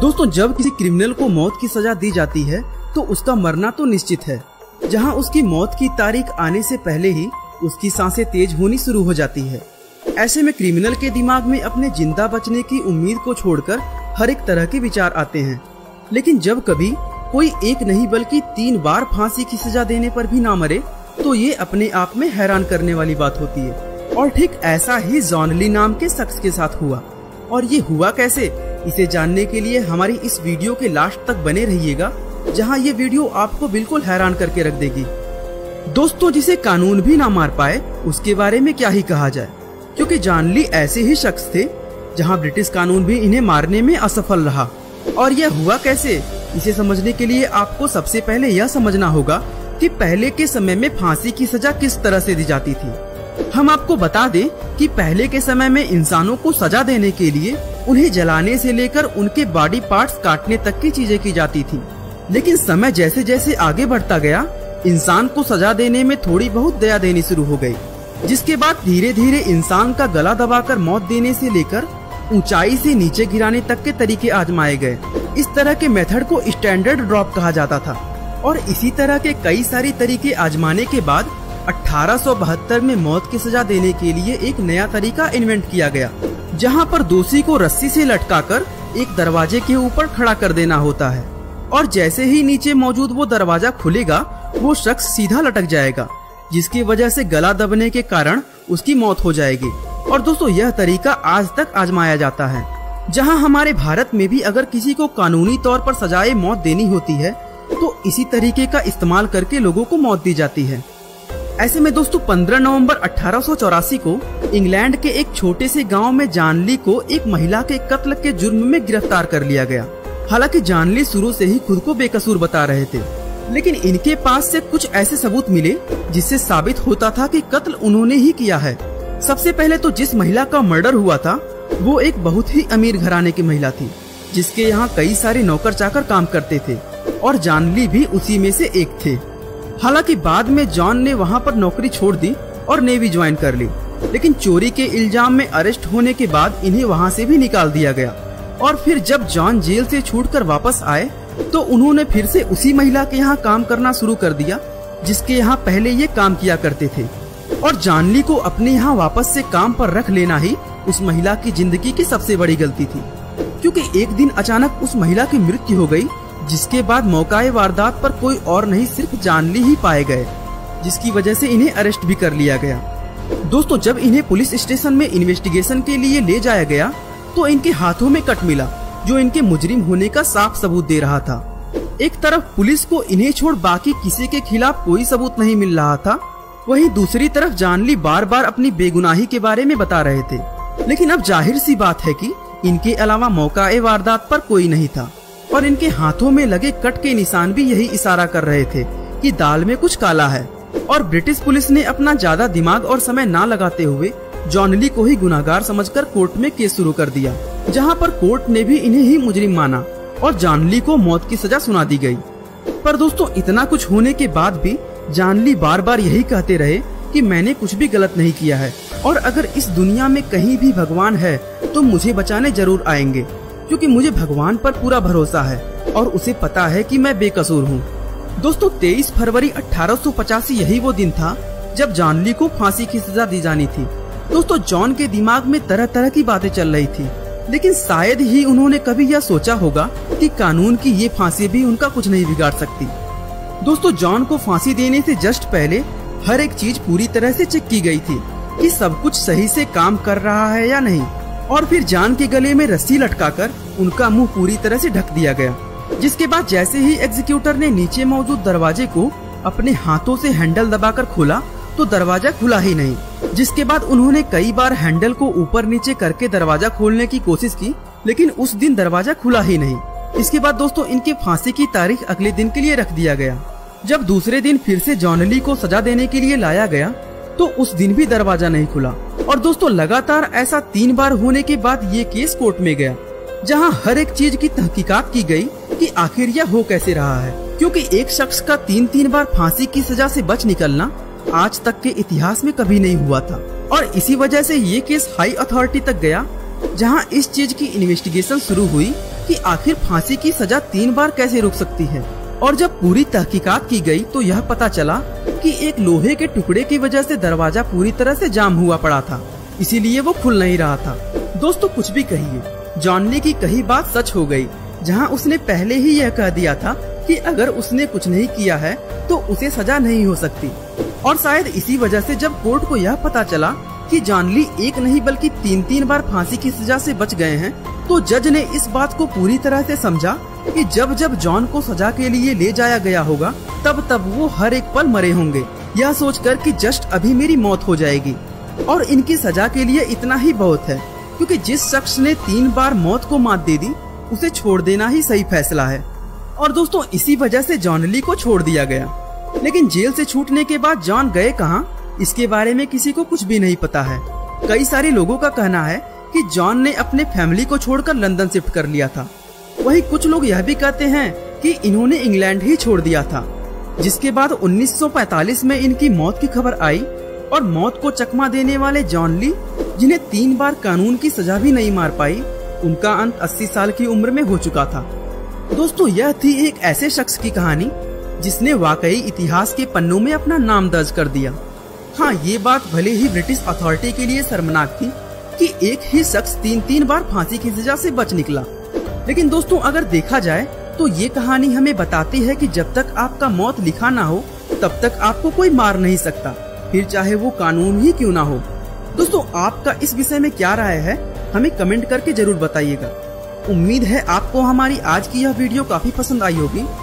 दोस्तों, जब किसी क्रिमिनल को मौत की सजा दी जाती है तो उसका मरना तो निश्चित है। जहां उसकी मौत की तारीख आने से पहले ही उसकी सांसें तेज होनी शुरू हो जाती है। ऐसे में क्रिमिनल के दिमाग में अपने जिंदा बचने की उम्मीद को छोड़कर हर एक तरह के विचार आते हैं। लेकिन जब कभी कोई एक नहीं बल्कि 3 बार फांसी की सजा देने पर भी ना मरे तो ये अपने आप में हैरान करने वाली बात होती है। और ठीक ऐसा ही जॉन ली नाम के शख्स के साथ हुआ। और ये हुआ कैसे, इसे जानने के लिए हमारी इस वीडियो के लास्ट तक बने रहिएगा, जहां ये वीडियो आपको बिल्कुल हैरान करके रख देगी। दोस्तों, जिसे कानून भी ना मार पाए उसके बारे में क्या ही कहा जाए, क्योंकि जॉन ली ऐसे ही शख्स थे जहां ब्रिटिश कानून भी इन्हें मारने में असफल रहा। और यह हुआ कैसे, इसे समझने के लिए आपको सबसे पहले यह समझना होगा कि पहले के समय में फांसी की सजा किस तरह से दी जाती थी। हम आपको बता दें कि पहले के समय में इंसानों को सजा देने के लिए उन्हें जलाने से लेकर उनके बॉडी पार्ट्स काटने तक की चीजें की जाती थी। लेकिन समय जैसे जैसे आगे बढ़ता गया, इंसान को सजा देने में थोड़ी बहुत दया देनी शुरू हो गई, जिसके बाद धीरे धीरे इंसान का गला दबाकर मौत देने से लेकर ऊंचाई से नीचे गिराने तक के तरीके आजमाए गए। इस तरह के मेथड को स्टैंडर्ड ड्रॉप कहा जाता था। और इसी तरह के कई सारे तरीके आजमाने के बाद 1872 में मौत की सजा देने के लिए एक नया तरीका इन्वेंट किया गया, जहां पर दोषी को रस्सी से लटकाकर एक दरवाजे के ऊपर खड़ा कर देना होता है। और जैसे ही नीचे मौजूद वो दरवाजा खुलेगा, वो शख्स सीधा लटक जाएगा, जिसकी वजह से गला दबने के कारण उसकी मौत हो जाएगी। और दोस्तों, यह तरीका आज तक आजमाया जाता है। जहां हमारे भारत में भी अगर किसी को कानूनी तौर पर सजाए मौत देनी होती है तो इसी तरीके का इस्तेमाल करके लोगों को मौत दी जाती है। ऐसे में दोस्तों, 15 नवंबर 1884 को इंग्लैंड के एक छोटे से गांव में जॉन ली को एक महिला के कत्ल के जुर्म में गिरफ्तार कर लिया गया। हालांकि जॉन ली शुरू से ही खुद को बेकसूर बता रहे थे, लेकिन इनके पास से कुछ ऐसे सबूत मिले जिससे साबित होता था कि कत्ल उन्होंने ही किया है। सबसे पहले तो जिस महिला का मर्डर हुआ था वो एक बहुत ही अमीर घराने की महिला थी, जिसके यहाँ कई सारे नौकर चाकर काम करते थे, और जॉन ली भी उसी में से एक थे। हालांकि बाद में जॉन ने वहाँ पर नौकरी छोड़ दी और नेवी ज्वाइन कर ली, लेकिन चोरी के इल्जाम में अरेस्ट होने के बाद इन्हें वहाँ से भी निकाल दिया गया। और फिर जब जॉन जेल से छूटकर वापस आए तो उन्होंने फिर से उसी महिला के यहाँ काम करना शुरू कर दिया जिसके यहाँ पहले ये काम किया करते थे। और जॉन ली को अपने यहाँ वापस से काम पर रख लेना ही उस महिला की जिंदगी की सबसे बड़ी गलती थी, क्योंकि एक दिन अचानक उस महिला की मृत्यु हो गई, जिसके बाद मौकाए वारदात पर कोई और नहीं सिर्फ जॉन ली ही पाए गए, जिसकी वजह से इन्हें अरेस्ट भी कर लिया गया। दोस्तों, जब इन्हें पुलिस स्टेशन में इन्वेस्टिगेशन के लिए ले जाया गया तो इनके हाथों में कट मिला, जो इनके मुजरिम होने का साफ सबूत दे रहा था। एक तरफ पुलिस को इन्हें छोड़ बाकी किसी के खिलाफ कोई सबूत नहीं मिल रहा था, वहीं दूसरी तरफ जॉन ली बार बार अपनी बेगुनाही के बारे में बता रहे थे। लेकिन अब जाहिर सी बात है कि इनके अलावा मौकाए वारदात पर कोई नहीं था, और इनके हाथों में लगे कट के निशान भी यही इशारा कर रहे थे कि दाल में कुछ काला है। और ब्रिटिश पुलिस ने अपना ज्यादा दिमाग और समय ना लगाते हुए जॉन ली को ही गुनाहगार समझकर कोर्ट में केस शुरू कर दिया, जहां पर कोर्ट ने भी इन्हें ही मुजरिम माना और जॉन ली को मौत की सजा सुना दी गई। पर दोस्तों, इतना कुछ होने के बाद भी जॉन ली बार बार यही कहते रहे कि मैंने कुछ भी गलत नहीं किया है, और अगर इस दुनिया में कहीं भी भगवान है तो मुझे बचाने जरूर आएंगे, क्योंकि मुझे भगवान पर पूरा भरोसा है और उसे पता है कि मैं बेकसूर हूँ। दोस्तों, 23 फरवरी 1885 यही वो दिन था जब जॉन ली को फांसी की सजा दी जानी थी। दोस्तों, जॉन के दिमाग में तरह तरह की बातें चल रही थी, लेकिन शायद ही उन्होंने कभी यह सोचा होगा कि कानून की ये फांसी भी उनका कुछ नहीं बिगाड़ सकती। दोस्तों, जॉन को फांसी देने से जस्ट पहले हर एक चीज पूरी तरह से चेक की गई थी कि सब कुछ सही से काम कर रहा है या नहीं। और फिर जॉन के गले में रस्सी लटकाकर उनका मुंह पूरी तरह से ढक दिया गया, जिसके बाद जैसे ही एग्जीक्यूटर ने नीचे मौजूद दरवाजे को अपने हाथों से हैंडल दबाकर खोला तो दरवाजा खुला ही नहीं, जिसके बाद उन्होंने कई बार हैंडल को ऊपर नीचे करके दरवाजा खोलने की कोशिश की, लेकिन उस दिन दरवाजा खुला ही नहीं। इसके बाद दोस्तों, इनके फांसी की तारीख अगले दिन के लिए रख दिया गया। जब दूसरे दिन फिर से जॉन ली को सजा देने के लिए लाया गया तो उस दिन भी दरवाजा नहीं खुला। और दोस्तों, लगातार ऐसा 3 बार होने के बाद ये केस कोर्ट में गया, जहां हर एक चीज की तहकीकात की गई कि आखिर यह हो कैसे रहा है, क्योंकि एक शख्स का 3 बार फांसी की सजा से बच निकलना आज तक के इतिहास में कभी नहीं हुआ था। और इसी वजह से ये केस हाई अथॉरिटी तक गया, जहां इस चीज की इन्वेस्टिगेशन शुरू हुई कि आखिर फांसी की सजा 3 बार कैसे रुक सकती है। और जब पूरी तहकीकात की गई तो यह पता चला कि एक लोहे के टुकड़े की वजह से दरवाजा पूरी तरह से जाम हुआ पड़ा था, इसीलिए वो खुल नहीं रहा था। दोस्तों कुछ भी कहिए, जॉन ली की कही बात सच हो गई, जहां उसने पहले ही यह कह दिया था कि अगर उसने कुछ नहीं किया है तो उसे सजा नहीं हो सकती। और शायद इसी वजह से जब कोर्ट को यह पता चला कि जॉन ली एक नहीं बल्कि 3 बार फांसी की सजा से बच गए हैं, तो जज ने इस बात को पूरी तरह से समझा कि जब जब जॉन को सजा के लिए ले जाया गया होगा तब तब वो हर एक पल मरे होंगे, यह सोचकर कि जस्ट अभी मेरी मौत हो जाएगी और इनकी सजा के लिए इतना ही बहुत है, क्योंकि जिस शख्स ने 3 बार मौत को मात दे दी उसे छोड़ देना ही सही फैसला है। और दोस्तों इसी वजह से जॉन ली को छोड़ दिया गया। लेकिन जेल से छूटने के बाद जॉन गए कहाँ, इसके बारे में किसी को कुछ भी नहीं पता है। कई सारे लोगों का कहना है कि जॉन ने अपने फैमिली को छोड़कर लंदन शिफ्ट कर लिया था। वहीं कुछ लोग यह भी कहते हैं कि इन्होंने इंग्लैंड ही छोड़ दिया था, जिसके बाद 1945 में इनकी मौत की खबर आई और मौत को चकमा देने वाले जॉन ली, जिन्हें 3 बार कानून की सजा भी नहीं मार पाई, उनका अंत 80 साल की उम्र में हो चुका था। दोस्तों यह थी एक ऐसे शख्स की कहानी जिसने वाकई इतिहास के पन्नों में अपना नाम दर्ज कर दिया। हाँ, ये बात भले ही ब्रिटिश अथॉरिटी के लिए शर्मनाक थी कि एक ही शख्स 3 बार फांसी की सजा से बच निकला। लेकिन दोस्तों अगर देखा जाए तो ये कहानी हमें बताती है कि जब तक आपका मौत लिखा ना हो तब तक आपको कोई मार नहीं सकता, फिर चाहे वो कानून ही क्यों ना हो। दोस्तों आपका इस विषय में क्या राय है, हमें कमेंट करके जरूर बताइएगा। उम्मीद है आपको हमारी आज की यह वीडियो काफी पसंद आई होगी।